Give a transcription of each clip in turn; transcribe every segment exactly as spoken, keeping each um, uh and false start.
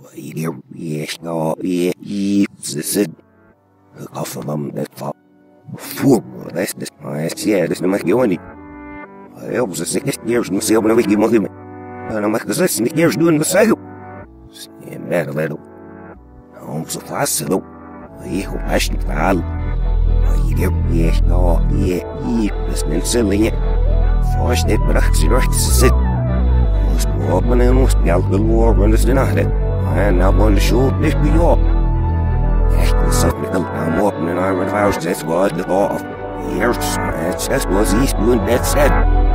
Kafamam det var former resten av jeg ser det som jeg gjør ni. Jeg også sikkert gjør som ser på det ikke må himme. Men om jeg så ikke gjør du en seg. Se mer eller do. Om så fast do. Jeg har passion for all. Jeg er nå jeg i den selling. Først det braks i rett sitt. Og så men en og spjalt vel war when det er det. And I want to show this be your. I'm opening Iron House, that's what the law. Here's that's what he's doing, that's it.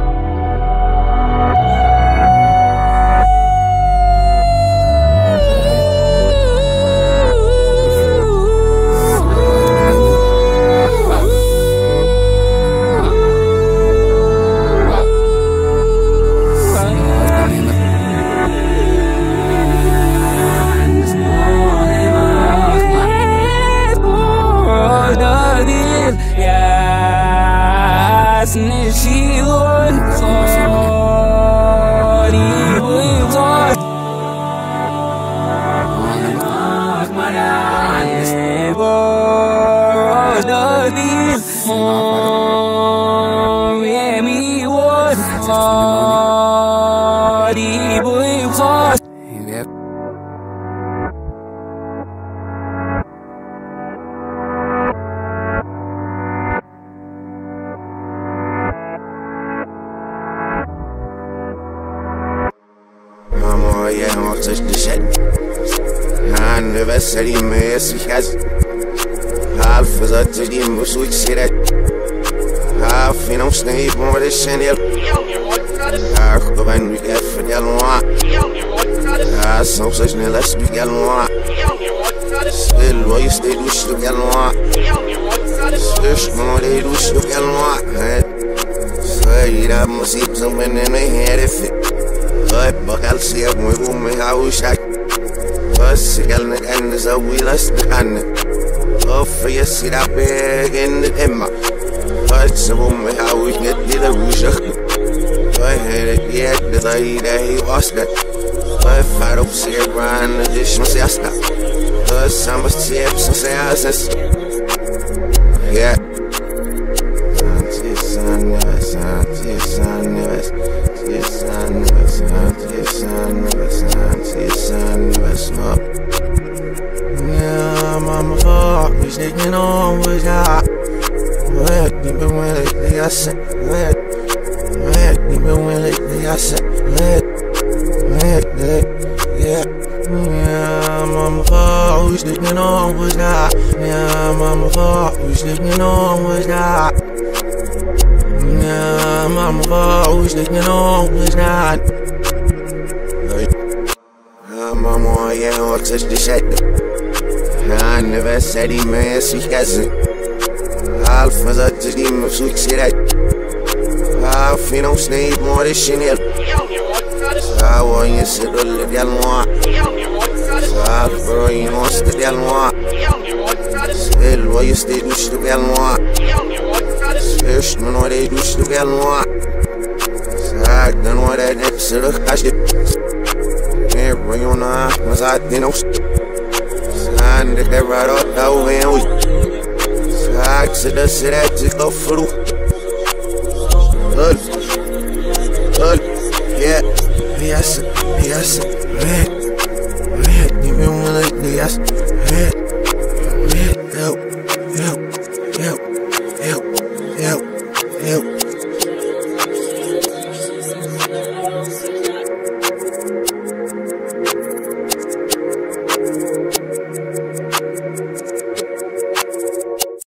Anniversary mäßig has half versatt die muss ich sehen half in uns nicht more the channel ach wenn wir geffen der loa ah são vocês nelas do galwa ele vai estar do do galwa seus more do do galwa sai da música são menino herif vai bakal siap muito me hausa بس قالنا كأن نسوي لاستحنا غف يسير عباقين الإمة فاتسبوا محاوش ندي له شخنا فهرك يد ضيله واسنا ففعروا بسير عنا ديش مسياسنا بس عم بسيب سياسس يا سانتي ساني بس سانتي ساني بس سانتي ساني بس سانتي ساني بس سانتي ساني بس ما يا ماما فوق مش taking on with that Wet, even when it they are set Wet, wet, even when it they are set Wet, wet, wet, yeah Yeah, mama fought, who's taking on with that Yeah, mama fought, who's taking on with that Yeah, mama fought, who's taking on with that Yeah, mama, yeah, I'll touch the shit Anniversary mäßig essen half versatt die Musik sieht half in uns nicht more the channel ah wo ihr seid alle die almoa half bro in uns die almoa el wo ihr seid durch die almoa erst man nur die durch die almoa sag dann nur der zurück hast du mir bring on nach was hat den aus and the right out when we Saak se da sirat se kafru Ul Ul Yeah Yes Yes Man